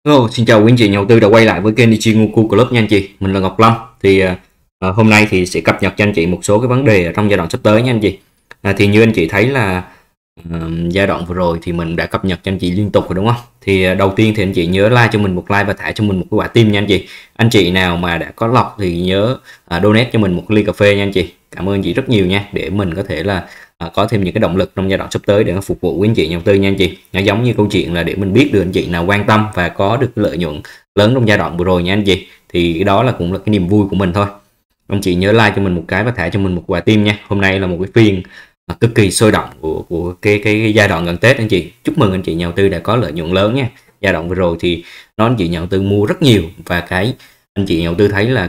Hello, xin chào quý anh chị nhà đầu tư đã quay lại với kênh Ichimoku Club nha anh chị. Mình là Ngọc Lâm. Hôm nay thì sẽ cập nhật cho anh chị một số cái vấn đề ở trong giai đoạn sắp tới nha anh chị. Thì như anh chị thấy là giai đoạn vừa rồi thì mình đã cập nhật cho anh chị liên tục rồi đúng không? Đầu tiên thì anh chị nhớ like cho mình một like và thả cho mình một cái quả tim nha anh chị. Anh chị nào mà đã có lọc thì nhớ donate cho mình một ly cà phê nha anh chị. Cảm ơn anh chị rất nhiều nha, để mình có thể là có thêm những cái động lực trong giai đoạn sắp tới để nó phục vụ quý anh chị nhà đầu tư nha anh chị. Nó giống như câu chuyện là để mình biết được anh chị nào quan tâm và có được lợi nhuận lớn trong giai đoạn vừa rồi nha anh chị. Thì cái đó là cũng là cái niềm vui của mình thôi. Anh chị nhớ like cho mình một cái và thả cho mình một quả tim nha. Hôm nay là một cái phiên cực kỳ sôi động của cái giai đoạn gần Tết anh chị. Chúc mừng anh chị nhà đầu tư đã có lợi nhuận lớn nha. Giai đoạn vừa rồi thì anh chị nhà đầu tư mua rất nhiều, và cái anh chị nhà đầu tư thấy là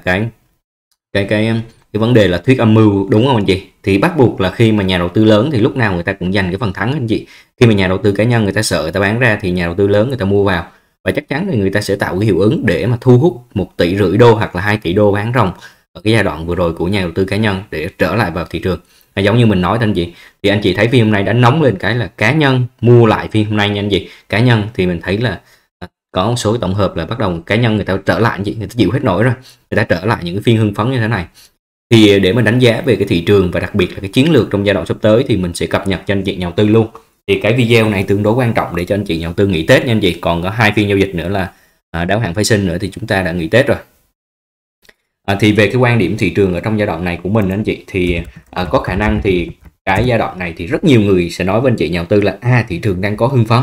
cái vấn đề là thuyết âm mưu, đúng không anh chị? Thì bắt buộc là khi mà nhà đầu tư lớn thì lúc nào người ta cũng giành cái phần thắng anh chị. Khi mà nhà đầu tư cá nhân người ta sợ người ta bán ra thì nhà đầu tư lớn người ta mua vào, và chắc chắn là người ta sẽ tạo cái hiệu ứng để mà thu hút 1,5 tỷ đô hoặc là 2 tỷ đô bán ròng ở cái giai đoạn vừa rồi của nhà đầu tư cá nhân để trở lại vào thị trường. Giống như mình nói anh chị, thì anh chị thấy phiên hôm nay đã nóng lên cái là cá nhân mua lại phiên hôm nay nha anh chị. Cá nhân thì mình thấy là có một số tổng hợp là bắt đầu cá nhân người ta trở lại anh chị, người ta chịu hết nổi rồi, người ta trở lại những cái phiên hưng phấn như thế này. Thì để mà đánh giá về cái thị trường và đặc biệt là cái chiến lược trong giai đoạn sắp tới thì mình sẽ cập nhật cho anh chị nhà đầu tư luôn. Thì cái video này tương đối quan trọng để cho anh chị nhà đầu tư nghỉ Tết nha anh chị. Còn có 2 phiên giao dịch nữa là đáo hạn phái sinh nữa thì chúng ta đã nghỉ Tết rồi. Thì về cái quan điểm thị trường ở trong giai đoạn này của mình anh chị, thì có khả năng thì cái giai đoạn này thì rất nhiều người sẽ nói với anh chị nhà đầu tư là thị trường đang có hưng phấn,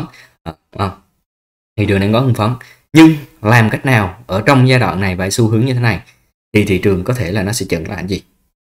thị trường đang có hưng phấn, nhưng làm cách nào ở trong giai đoạn này và xu hướng như thế này thì thị trường có thể là nó sẽ chững lại anh chị.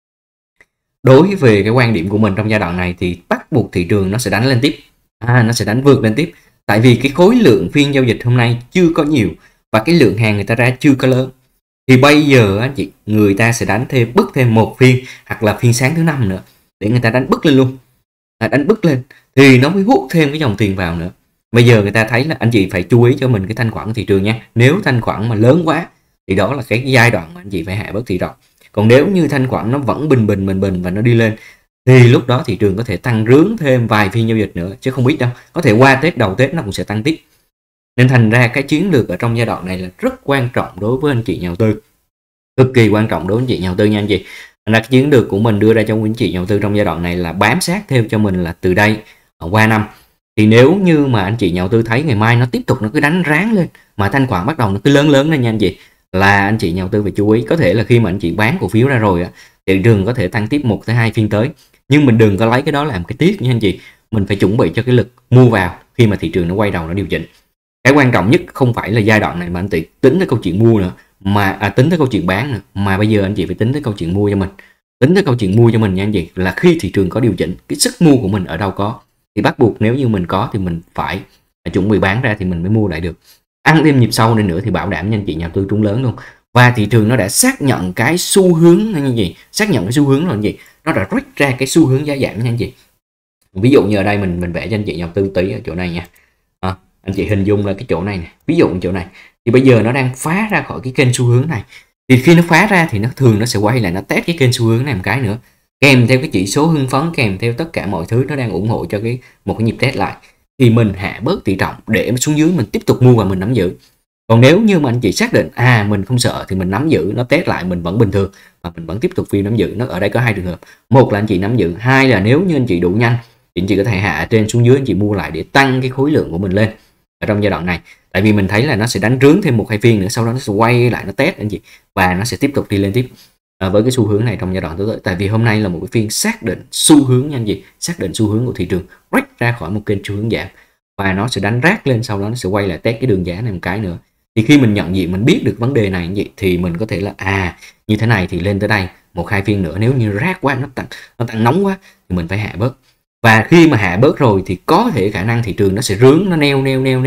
Đối với cái quan điểm của mình trong giai đoạn này thì bắt buộc thị trường nó sẽ đánh lên tiếp, nó sẽ đánh vượt lên tiếp, tại vì cái khối lượng phiên giao dịch hôm nay chưa có nhiều và cái lượng hàng người ta ra chưa có lớn. Thì bây giờ anh chị, người ta sẽ đánh thêm, bứt thêm một phiên hoặc là phiên sáng thứ 5 nữa để người ta đánh bứt lên luôn, đánh bứt lên thì nó mới hút thêm cái dòng tiền vào nữa. Bây giờ người ta thấy là anh chị phải chú ý cho mình cái thanh khoản của thị trường nha. Nếu thanh khoản mà lớn quá thì đó là cái giai đoạn mà anh chị phải hạ bớt thị trọng. Còn nếu như thanh khoản nó vẫn bình bình và nó đi lên thì lúc đó thị trường có thể tăng rướn thêm vài phiên giao dịch nữa chứ không ít đâu. Có thể qua Tết, đầu Tết nó cũng sẽ tăng tiếp. Nên thành ra cái chiến lược ở trong giai đoạn này là rất quan trọng đối với anh chị nhà đầu tư, cực kỳ quan trọng đối với anh chị nhà đầu tư nha anh chị. Thành ra cái chiến lược của mình đưa ra cho anh chị nhà đầu tư trong giai đoạn này là bám sát theo cho mình là từ đây qua năm. Thì nếu như mà anh chị nhà đầu tư thấy ngày mai nó tiếp tục nó cứ đánh ráng lên mà thanh khoản bắt đầu nó cứ lớn lên nha anh chị, là anh chị nhà đầu tư phải chú ý. Có thể là khi mà anh chị bán cổ phiếu ra rồi thị trường có thể tăng tiếp 1 tới 2 phiên tới, nhưng mình đừng có lấy cái đó làm cái tiếc nha anh chị. Mình phải chuẩn bị cho cái lực mua vào khi mà thị trường nó quay đầu nó điều chỉnh. Cái quan trọng nhất không phải là giai đoạn này mà anh chị tính tới câu chuyện mua nữa, mà tính tới câu chuyện bán nữa, mà bây giờ anh chị phải tính tới câu chuyện mua cho mình. Tính tới câu chuyện mua cho mình nha anh chị, là khi thị trường có điều chỉnh, cái sức mua của mình ở đâu có thì bắt buộc nếu như mình có thì mình phải chuẩn bị bán ra thì mình mới mua lại được. Ăn thêm nhịp sau này nữa thì bảo đảm nha anh chị nhà đầu tư trúng lớn luôn. Và thị trường nó đã xác nhận cái xu hướng như gì, xác nhận cái xu hướng rồi anh chị, nó đã rút ra cái xu hướng giá giảm nha anh chị. Ví dụ như ở đây mình vẽ cho anh chị nhà đầu tư tí ở chỗ này nha. Anh chị hình dung là cái chỗ này này, ví dụ chỗ này thì bây giờ nó đang phá ra khỏi cái kênh xu hướng này, thì khi nó phá ra thì nó thường nó sẽ quay lại nó test cái kênh xu hướng này một cái nữa, kèm theo cái chỉ số hưng phấn, kèm theo tất cả mọi thứ nó đang ủng hộ cho một cái nhịp test lại, thì mình hạ bớt tỷ trọng để xuống dưới mình tiếp tục mua và mình nắm giữ. Còn nếu như mà anh chị xác định mình không sợ thì mình nắm giữ, nó test lại mình vẫn bình thường và mình vẫn tiếp tục phiên nắm giữ. Nó ở đây có hai trường hợp, một là anh chị nắm giữ, hai là nếu như anh chị đủ nhanh thì anh chị có thể hạ trên xuống dưới, anh chị mua lại để tăng cái khối lượng của mình lên ở trong giai đoạn này. Tại vì mình thấy là nó sẽ đánh rướn thêm 1-2 phiên nữa, sau đó nó sẽ quay lại nó test anh chị, và nó sẽ tiếp tục đi lên tiếp với cái xu hướng này trong giai đoạn tới. Tại vì hôm nay là một cái phiên xác định xu hướng nha anh chị, xác định xu hướng của thị trường break ra khỏi một kênh xu hướng giảm và nó sẽ đánh rác lên, sau đó nó sẽ quay lại test cái đường giá này một cái nữa. Thì khi mình nhận diện, mình biết được vấn đề này anh chị, thì mình có thể là như thế này thì lên tới đây 1-2 phiên nữa, nếu như rác quá, nó tăng nóng quá thì mình phải hạ bớt. Và khi mà hạ bớt rồi thì có thể khả năng thị trường nó sẽ rướn, nó neo,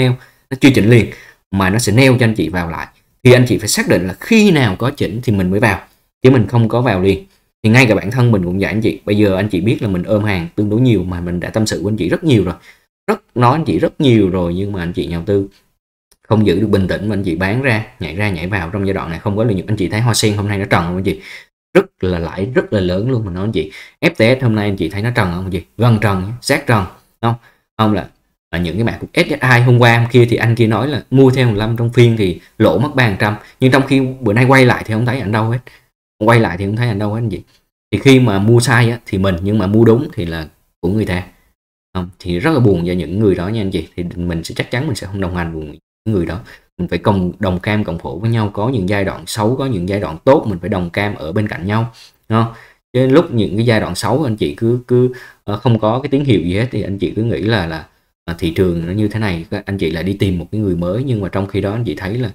nó chưa chỉnh liền mà nó sẽ neo cho anh chị vào lại. Thì anh chị phải xác định là khi nào có chỉnh thì mình mới vào, chứ mình không có vào liền. Thì ngay cả bản thân mình cũng vậy anh chị. Bây giờ anh chị biết là mình ôm hàng tương đối nhiều, mà mình đã tâm sự với anh chị rất nhiều rồi, nói anh chị rất nhiều rồi, nhưng mà anh chị nhà đầu tư không giữ được bình tĩnh mà anh chị bán ra nhảy vào trong giai đoạn này không có lợi nhuận. Anh chị thấy Hoa Sen hôm nay nó trần không anh chị, rất là lãi rất là lớn luôn. Mà nói anh chị FTS hôm nay anh chị thấy nó trần không anh chị, gần trần, sát trần không là những cái mã của SSI hôm qua hôm kia thì anh kia nói là mua theo 15 trong phiên thì lỗ mất 300, nhưng trong khi bữa nay quay lại thì không thấy ảnh đâu hết, quay lại thì không thấy ảnh đâu hết anh chị. Thì khi mà mua sai á, thì mình, nhưng mà mua đúng thì là của người ta. Không, thì rất là buồn cho những người đó nha anh chị. Thì mình sẽ chắc chắn mình sẽ không đồng hành cùng những người đó. Mình phải đồng cam cộng khổ với nhau. Có những giai đoạn xấu, có những giai đoạn tốt, mình phải đồng cam ở bên cạnh nhau, đúng không? Chứ lúc những cái giai đoạn xấu anh chị cứ không có cái tín hiệu gì hết thì anh chị cứ nghĩ là thị trường nó như thế này, anh chị lại đi tìm một cái người mới. Nhưng mà trong khi đó anh chị thấy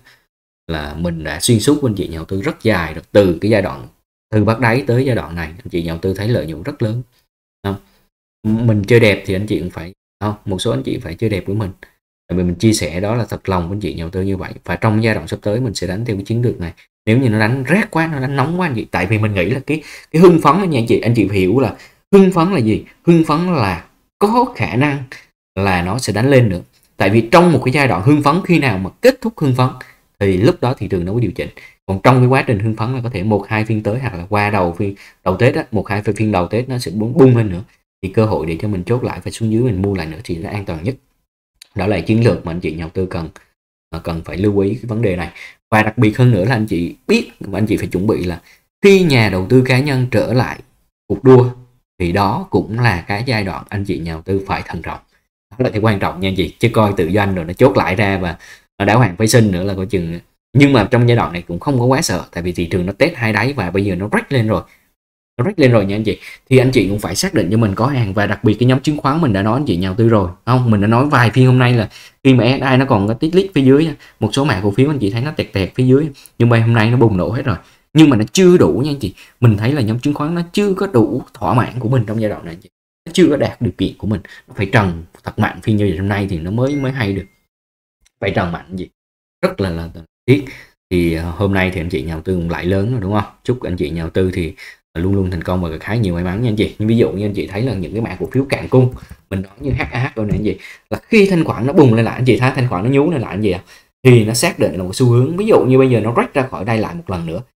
là mình đã xuyên suốt của anh chị nhà đầu tư rất dài rồi, từ cái giai đoạn từ bắt đáy tới giai đoạn này anh chị nhà đầu tư thấy lợi nhuận rất lớn. Không? Mình chơi đẹp thì anh chị cũng phải, không, một số anh chị phải chơi đẹp với mình, tại vì mình chia sẻ đó là thật lòng của anh chị nhà đầu tư như vậy. Và trong giai đoạn sắp tới mình sẽ đánh theo cái chiến lược này. Nếu như nó đánh rét quá, nó đánh nóng quá anh chị, tại vì mình nghĩ là cái hưng phấn nha anh chị phải hiểu là hưng phấn là gì. Hưng phấn là có khả năng là nó sẽ đánh lên nữa. Tại vì trong một cái giai đoạn hưng phấn, khi nào mà kết thúc hưng phấn thì lúc đó thị trường nó mới điều chỉnh. Còn trong cái quá trình hưng phấn là có thể 1-2 phiên tới, hoặc là qua đầu Tết á, 1-2 phiên đầu Tết nó sẽ bung lên nữa, thì cơ hội để cho mình chốt lại và xuống dưới mình mua lại nữa thì nó an toàn nhất. Đó là chiến lược mà anh chị nhà đầu tư cần phải lưu ý cái vấn đề này. Và đặc biệt hơn nữa là anh chị biết và anh chị phải chuẩn bị là khi nhà đầu tư cá nhân trở lại cuộc đua thì đó cũng là cái giai đoạn anh chị nhà đầu tư phải thận trọng. Đó là cái quan trọng nha anh chị, chứ coi tự doanh rồi nó chốt lại ra và đảo hàng phái sinh nữa là coi chừng. Nhưng mà trong giai đoạn này cũng không có quá sợ, tại vì thị trường nó test hai đáy và bây giờ nó rách lên rồi, nha anh chị. Thì anh chị cũng phải xác định cho mình có hàng. Và đặc biệt cái nhóm chứng khoán mình đã nói anh chị nhà đầu tư rồi, không, mình đã nói vài phiên hôm nay là khi mà SSI nó còn có tích lít phía dưới, một số mã cổ phiếu anh chị thấy nó tẹt phía dưới, nhưng mà hôm nay nó bùng nổ hết rồi. Nhưng mà nó chưa đủ nha anh chị. Mình thấy là nhóm chứng khoán nó chưa có đủ thỏa mãn của mình trong giai đoạn này anh chị. Nó chưa có đạt điều kiện của mình, nó phải trần thật mạnh phiên giao dịch hôm nay thì nó mới hay được, phải trần mạnh gì rất là tiếc. Thì hôm nay thì anh chị nhà đầu tư cũng lại lớn rồi đúng không. Chúc anh chị nhà đầu tư thì luôn luôn thành công và khá nhiều may mắn nha anh chị. Nhưng ví dụ như anh chị thấy là những cái mã cổ phiếu cạn cung, mình nói như HAH đâu này anh chị, là khi thanh khoản nó bùng lên lại anh chị thấy thanh khoản nó nhú lên lại anh chị ạ, thì nó xác định là một xu hướng. Ví dụ như bây giờ nó rách ra khỏi đây lại một lần nữa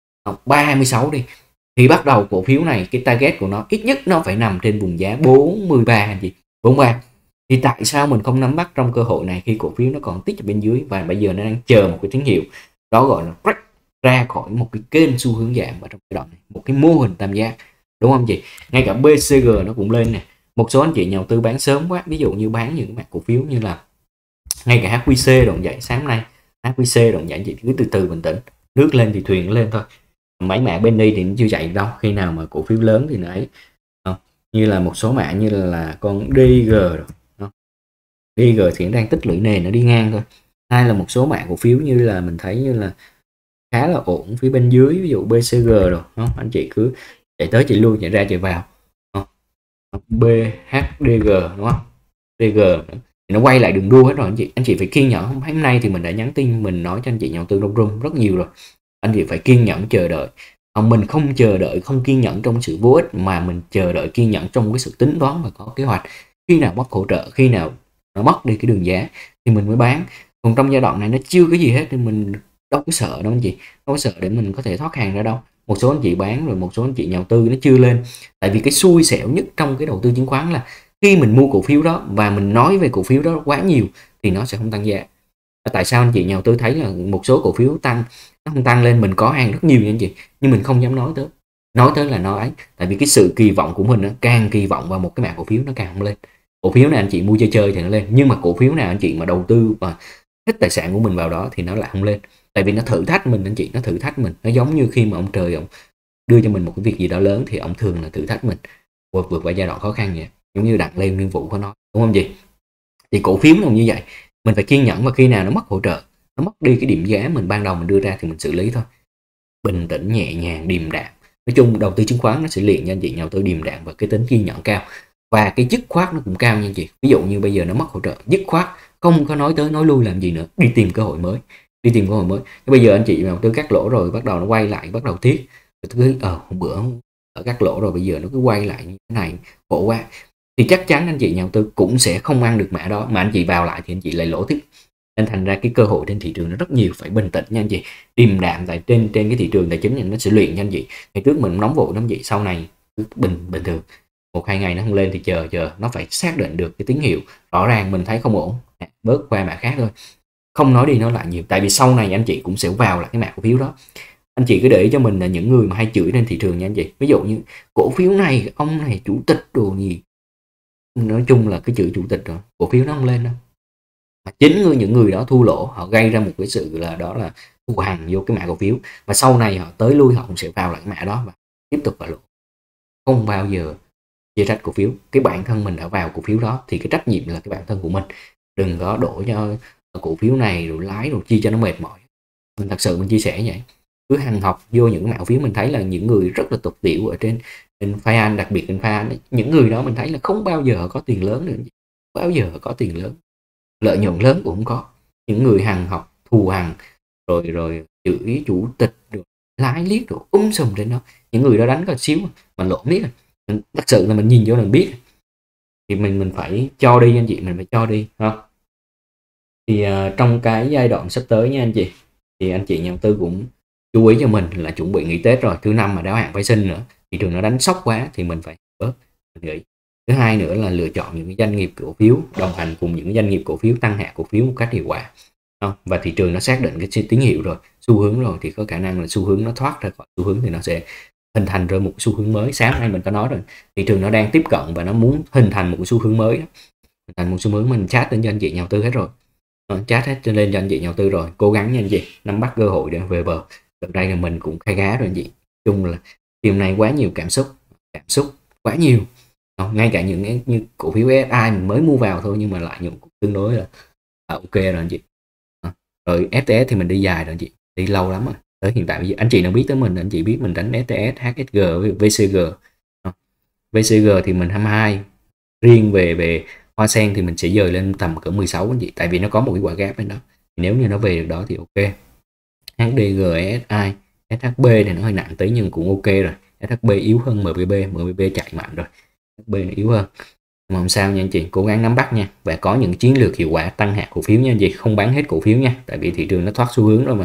36 đi, thì bắt đầu cổ phiếu này cái target của nó ít nhất nó phải nằm trên vùng giá 43 anh chị, 43. Thì tại sao mình không nắm bắt trong cơ hội này khi cổ phiếu nó còn tích ở bên dưới và bây giờ nó đang chờ một cái tín hiệu đó, gọi là break ra khỏi một cái kênh xu hướng giảm ở trong giai đoạn này, một cái mô hình tam giác, đúng không chị? Ngay cả BCG nó cũng lên nè. Một số anh chị nhà đầu tư bán sớm quá, ví dụ như bán những mặt cổ phiếu như là ngay cả HQC đoạn dậy sáng nay, HQC đoạn dậy chị cứ từ từ bình tĩnh, nước lên thì thuyền lên thôi. Mấy mã bên đây thì nó chưa chạy đâu, khi nào mà cổ phiếu lớn thì nó ấy. Như là một số mã như là con DG rồi, DG thì nó đang tích lũy nền, nó đi ngang thôi. Hay là một số mã cổ phiếu như là mình thấy như là khá là ổn phía bên dưới, ví dụ BCG rồi, không? Anh chị cứ chạy tới chạy lui, chạy ra chạy vào, BHDG đúng không? DG thì nó quay lại đường đua hết rồi anh chị phải kiên nhẫn. Hôm nay thì mình đã nhắn tin mình nói cho anh chị nhà đầu tư trong room rất nhiều rồi, anh chị phải kiên nhẫn chờ đợi. Mình không chờ đợi, không kiên nhẫn trong sự vô ích, mà mình chờ đợi kiên nhẫn trong cái sự tính toán và có kế hoạch. Khi nào mất hỗ trợ, khi nào nó mất đi cái đường giá thì mình mới bán. Còn trong giai đoạn này nó chưa có gì hết thì mình đâu có sợ đâu anh chị, đâu có sợ để mình có thể thoát hàng ra đâu. Một số anh chị bán rồi, một số anh chị nhà đầu tư nó chưa lên. Tại vì cái xui xẻo nhất trong cái đầu tư chứng khoán là khi mình mua cổ phiếu đó và mình nói về cổ phiếu đó quá nhiều thì nó sẽ không tăng giá. Tại sao anh chị nhà đầu tư thấy là một số cổ phiếu tăng, nó không tăng lên, mình có hàng rất nhiều nha anh chị, nhưng mình không dám nói tới là nó ấy. Tại vì cái sự kỳ vọng của mình, nó càng kỳ vọng vào một cái mã cổ phiếu nó càng không lên. Cổ phiếu này anh chị mua chơi thì nó lên, nhưng mà cổ phiếu nào anh chị mà đầu tư và hết tài sản của mình vào đó thì nó lại không lên. Tại vì nó thử thách mình anh chị, nó thử thách mình. Nó giống như khi mà ông trời ông đưa cho mình một cái việc gì đó lớn thì ông thường là thử thách mình vượt qua giai đoạn khó khăn vậy. Giống như Đặng Lê Nguyên Vũ có nói, đúng không gì? Thì cổ phiếu nó như vậy, mình phải kiên nhẫn, và khi nào nó mất hỗ trợ, nó mất đi cái điểm giá mình ban đầu mình đưa ra thì mình xử lý thôi. Bình tĩnh, nhẹ nhàng, điềm đạm. Nói chung đầu tư chứng khoán nó sẽ luyện cho anh chị nhà đầu tư điềm đạm và cái tính kiên nhẫn cao, và cái dứt khoát nó cũng cao nha anh chị. Ví dụ như bây giờ nó mất hỗ trợ, dứt khoát, không có nói tới nói lui làm gì nữa, đi tìm cơ hội mới, Bây giờ anh chị đầu tư cắt lỗ rồi, bắt đầu nó quay lại, bắt đầu tiếc, hôm bữa ở cắt lỗ rồi bây giờ nó cứ quay lại như thế này, khổ quá, thì chắc chắn anh chị nhà đầu tư cũng sẽ không ăn được mã đó, mà anh chị vào lại thì anh chị lại lỗ tiếp. Nên thành ra cái cơ hội trên thị trường nó rất nhiều, phải bình tĩnh nha anh chị, điềm đạm. Tại trên cái thị trường tài chính này nó sẽ luyện cho anh chị. Ngày trước mình nóng vội lắm chị, sau này bình thường, 1-2 ngày nó không lên thì chờ nó phải xác định được cái tín hiệu rõ ràng mình thấy không ổn, bớt qua mã khác thôi, không nói đi nói lại nhiều. Tại vì sau này anh chị cũng sẽ vào lại cái mã cổ phiếu đó. Anh chị cứ để ý cho mình là những người mà hay chửi trên thị trường nha anh chị, ví dụ như cổ phiếu này ông này chủ tịch đồ gì, nói chung là cái chữ chủ tịch rồi cổ phiếu nó không lên đâu. Mà chính những người đó thua lỗ, họ gây ra một cái sự là đó là thù hằn vô cái mã cổ phiếu, và sau này họ tới lui họ cũng sẽ vào lại cái mã đó và tiếp tục vào lỗ. Không bao giờ chia trách cổ phiếu, cái bản thân mình đã vào cổ phiếu đó thì cái trách nhiệm là cái bản thân của mình, đừng có đổ cho cổ phiếu này rồi lái rồi chi cho nó mệt mỏi. Mình thật sự mình chia sẻ vậy, cứ hàng học vô những mã cổ phiếu mình thấy là những người rất là tục tiểu ở trên Fian, đặc biệt trên Fian, những người đó mình thấy là không bao giờ có tiền lớn nữa, bao giờ có tiền lớn, lợi nhuận lớn cũng không có. Những người hàng học thù hằn rồi chửi chủ tịch rồi lái liếc rồi sùm trên đó, những người đó đánh có xíu mà lộ biết, mình thật sự là mình nhìn vô mình biết, thì mình phải cho đi anh chị, mình phải cho đi không. Thì trong cái giai đoạn sắp tới nha anh chị, thì anh chị nhà đầu tư cũng chú ý cho mình là chuẩn bị nghỉ Tết rồi, thứ năm mà đáo hạn phái sinh nữa, thị trường nó đánh sốc quá thì mình phải bớt, mình nghĩ. Thứ hai nữa là lựa chọn những cái doanh nghiệp cổ phiếu đồng hành cùng những doanh nghiệp cổ phiếu tăng hạ cổ phiếu một cách hiệu quả. Và thị trường nó xác định cái tín hiệu rồi, xu hướng rồi, thì có khả năng là xu hướng nó thoát ra khỏi xu hướng thì nó sẽ hình thành ra một xu hướng mới. Sáng nay mình có nói rồi, thị trường nó đang tiếp cận và nó muốn hình thành một xu hướng mới đó. Hình thành một xu hướng, mình chat đến cho anh chị nhà đầu tư hết rồi, chat hết lên cho anh chị nhà đầu tư rồi, cố gắng nha anh chị, nắm bắt cơ hội để về bờ. Đợt đây là mình cũng khai gá rồi anh chị, chung là hôm nay quá nhiều cảm xúc quá nhiều. Ngay cả những như cổ phiếu SI mình mới mua vào thôi nhưng mà lại nhuận tương đối là ok rồi anh chị. Rồi FTS thì mình đi dài rồi anh chị, đi lâu lắm rồi. Tới hiện tại bây giờ anh chị nào biết tới mình, anh chị biết mình đánh FTS, HSG với VCG. VCG thì mình 22, riêng về Hoa Sen thì mình sẽ dời lên tầm cỡ 16 anh chị, tại vì nó có một cái quả gap bên đó, nếu như nó về được đó thì ok. HDG, SI, SHB thì nó hơi nặng tí nhưng cũng ok rồi. SHB yếu hơn MBB chạy mạnh rồi, SHB nó yếu hơn. Mà không sao nha anh chị, cố gắng nắm bắt nha, và có những chiến lược hiệu quả tăng hạ cổ phiếu nha anh chị, không bán hết cổ phiếu nha, tại vì thị trường nó thoát xu hướng rồi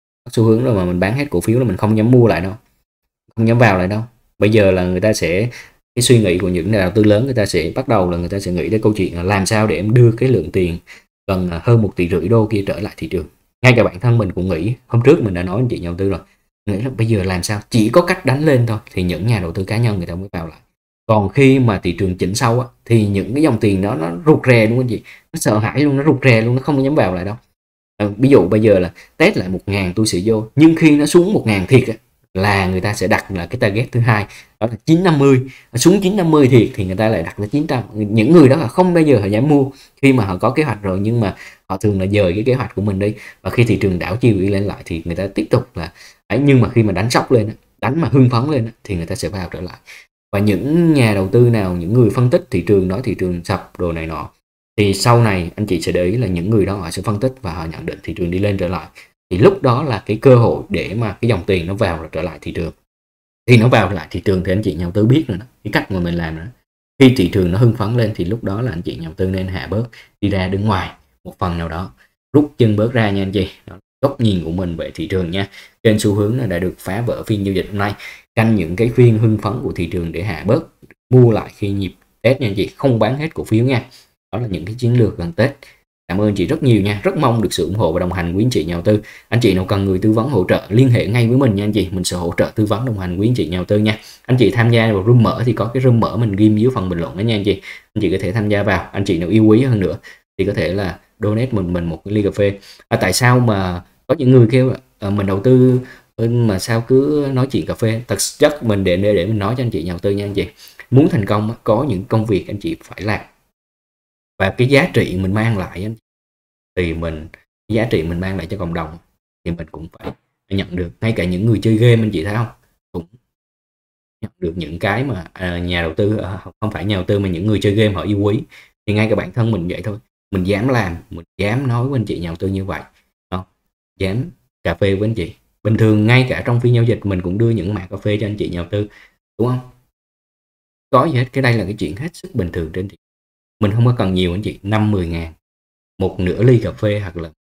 mà mình bán hết cổ phiếu là mình không dám mua lại đâu, không dám vào lại đâu. Bây giờ là người ta sẽ, cái suy nghĩ của những nhà đầu tư lớn, người ta sẽ bắt đầu là người ta sẽ nghĩ đến câu chuyện là làm sao để em đưa cái lượng tiền gần hơn 1,5 tỷ đô kia trở lại thị trường. Ngay cả bản thân mình cũng nghĩ, hôm trước mình đã nói anh chị nhà đầu tư rồi, nghĩ là bây giờ làm sao chỉ có cách đánh lên thôi thì những nhà đầu tư cá nhân người ta mới vào lại. Còn khi mà thị trường chỉnh sâu á, thì những cái dòng tiền đó nó rụt rè luôn anh chị, nó sợ hãi luôn, nó rụt rè luôn, nó không dám vào lại đâu. Ví dụ bây giờ là test lại 1.000 tôi sẽ vô, nhưng khi nó xuống 1.000 thiệt á, là người ta sẽ đặt là cái target thứ hai đó là 950, xuống 950 thiệt thì người ta lại đặt là 900. Những người đó là không bao giờ họ dám mua khi mà họ có kế hoạch rồi, nhưng mà họ thường là dời cái kế hoạch của mình đi, và khi thị trường đảo chiều đi lên lại thì người ta tiếp tục là ấy, nhưng mà khi mà đánh sốc lên, đánh mà hưng phấn lên thì người ta sẽ vào trở lại. Và những nhà đầu tư nào, những người phân tích thị trường nói thị trường sập đồ này nọ, thì sau này anh chị sẽ để ý là những người đó họ sẽ phân tích và họ nhận định thị trường đi lên trở lại, thì lúc đó là cái cơ hội để mà cái dòng tiền nó vào trở lại thị trường. Thì nó vào lại thị trường thì anh chị nhà đầu tư biết rồi đó, cái cách mà mình làm đó. Khi thị trường nó hưng phấn lên thì lúc đó là anh chị nhà đầu tư nên hạ bớt, đi ra đứng ngoài một phần nào đó, rút chân bớt ra nha anh chị. Đó, góc nhìn của mình về thị trường nha. Kênh xu hướng là đã được phá vỡ phiên giao dịch hôm nay, canh những cái phiên hưng phấn của thị trường để hạ bớt, mua lại khi nhịp Tết nha anh chị, không bán hết cổ phiếu nha. Đó là những cái chiến lược gần Tết. Cảm ơn chị rất nhiều nha, rất mong được sự ủng hộ và đồng hành của anh chị nhà đầu tư. Anh chị nào cần người tư vấn hỗ trợ liên hệ ngay với mình nha anh chị, mình sẽ hỗ trợ tư vấn đồng hành với anh chị nhà đầu tư nha. Anh chị tham gia vào room mở thì có cái room mở mình ghim dưới phần bình luận đó nha anh chị. Anh chị có thể tham gia vào. Anh chị nào yêu quý hơn nữa thì có thể là donate mình một cái ly cà phê. Tại sao mà có những người kêu mình đầu tư mà sao cứ nói chuyện cà phê? Thật chất mình để mình nói cho anh chị nhà đầu tư nha anh chị. Muốn thành công có những công việc anh chị phải làm, và cái giá trị mình mang lại thì cái giá trị mình mang lại cho cộng đồng thì mình cũng phải nhận được. Ngay cả những người chơi game anh chị thấy không, cũng nhận được những cái mà nhà đầu tư, không phải nhà đầu tư mà những người chơi game họ yêu quý. Thì ngay cả bản thân mình vậy thôi, mình dám làm, mình dám nói với anh chị nhà đầu tư như vậy, không dám cà phê với anh chị. Bình thường ngay cả trong phiên giao dịch mình cũng đưa những mã cà phê cho anh chị nhà đầu tư, đúng không? Có gì hết, cái đây là cái chuyện hết sức bình thường trên thị. Mình không có cần nhiều anh chị, 5-10 ngàn một nửa ly cà phê hoặc là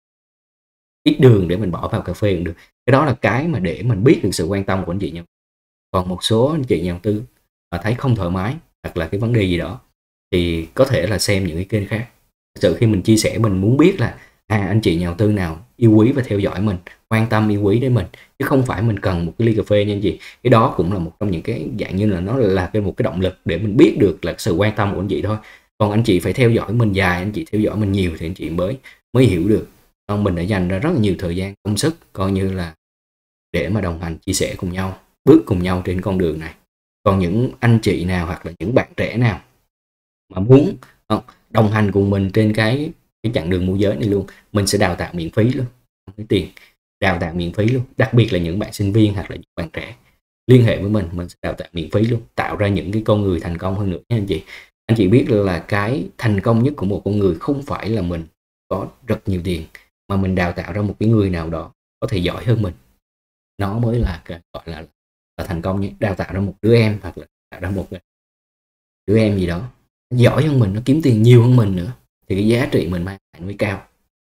ít đường để mình bỏ vào cà phê cũng được. Cái đó là cái mà để mình biết được sự quan tâm của anh chị nha. Còn một số anh chị nhà đầu tư thấy không thoải mái hoặc là cái vấn đề gì đó thì có thể là xem những cái kênh khác. Thực sự khi mình chia sẻ mình muốn biết là anh chị nhà đầu tư nào yêu quý và theo dõi mình, quan tâm yêu quý đến mình, chứ không phải mình cần một cái ly cà phê nha anh chị. Cái đó cũng là một trong những cái dạng như là nó là một cái động lực để mình biết được là sự quan tâm của anh chị thôi. Còn anh chị phải theo dõi mình dài, anh chị theo dõi mình nhiều thì anh chị mới hiểu được mình đã dành ra rất là nhiều thời gian công sức coi như là để mà đồng hành chia sẻ cùng nhau, bước cùng nhau trên con đường này. Còn những anh chị nào hoặc là những bạn trẻ nào mà muốn đồng hành cùng mình trên cái chặng đường môi giới này luôn, mình sẽ đào tạo miễn phí luôn, không lấy tiền, đào tạo miễn phí luôn. Đặc biệt là những bạn sinh viên hoặc là những bạn trẻ liên hệ với mình sẽ đào tạo miễn phí luôn, tạo ra những cái con người thành công hơn nữa nha anh chị. Anh chị biết là cái thành công nhất của một con người không phải là mình có rất nhiều tiền, mà mình đào tạo ra một cái người nào đó có thể giỏi hơn mình, nó mới là gọi là thành công nhé. Đào tạo ra một đứa em hoặc là tạo ra một đứa em gì đó giỏi hơn mình, nó kiếm tiền nhiều hơn mình nữa, thì cái giá trị mình mang lại mới cao.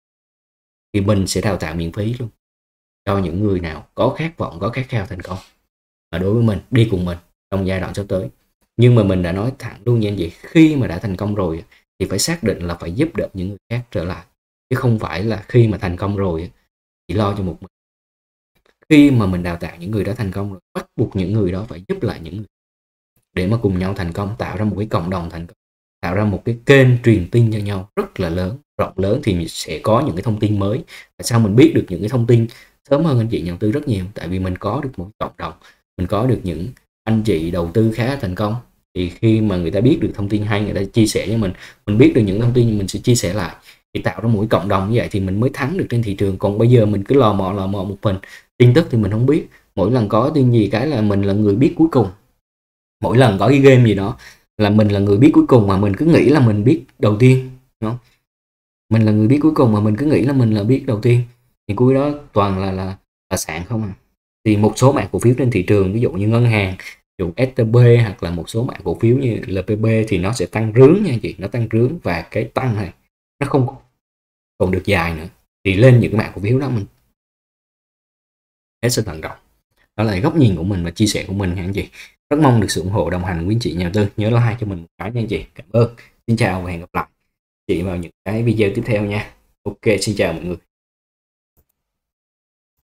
Thì mình sẽ đào tạo miễn phí luôn cho những người nào có khát vọng, có khát khao thành công, và đối với mình đi cùng mình trong giai đoạn sắp tới. Nhưng mà mình đã nói thẳng luôn nha anh chị, khi mà đã thành công rồi thì phải xác định là phải giúp đỡ những người khác trở lại, chứ không phải là khi mà thành công rồi chỉ lo cho một mình. Khi mà mình đào tạo những người đã thành công rồi, bắt buộc những người đó phải giúp lại những người để mà cùng nhau thành công, tạo ra một cái cộng đồng thành công, tạo ra một cái kênh truyền tin cho nhau rất là lớn, rộng lớn, thì mình sẽ có những cái thông tin mới. Tại sao mình biết được những cái thông tin sớm hơn anh chị nhà đầu tư rất nhiều? Tại vì mình có được một cộng đồng, mình có được những anh chị đầu tư khá thành công, thì khi mà người ta biết được thông tin hay, người ta chia sẻ với mình biết được những thông tin mình sẽ chia sẻ lại, thì tạo ra một cái cộng đồng như vậy thì mình mới thắng được trên thị trường. Còn bây giờ mình cứ lò mò một mình, tin tức thì mình không biết, mỗi lần có tin gì cái là mình là người biết cuối cùng, mỗi lần có cái game gì đó là mình là người biết cuối cùng, mà mình cứ nghĩ là mình biết đầu tiên, đúng không? Mình là người biết cuối cùng mà mình cứ nghĩ là mình là biết đầu tiên, thì cuối đó toàn là sạn không à. Thì một số mã cổ phiếu trên thị trường, ví dụ như ngân hàng, ví dụ STB hoặc là một số mã cổ phiếu như LPB thì nó sẽ tăng rướn nha chị, nó tăng rướn, và cái tăng này nó không còn được dài nữa, thì lên những cái mã cổ phiếu đó mình hết sức thận trọng. Đó là góc nhìn của mình và chia sẻ của mình nha anh chị. Rất mong được sự ủng hộ đồng hành của anh chị nhà đầu tư, nhớ like cho mình một cái nha anh chị. Cảm ơn, xin chào và hẹn gặp lại chị vào những cái video tiếp theo nha. Ok, xin chào mọi người.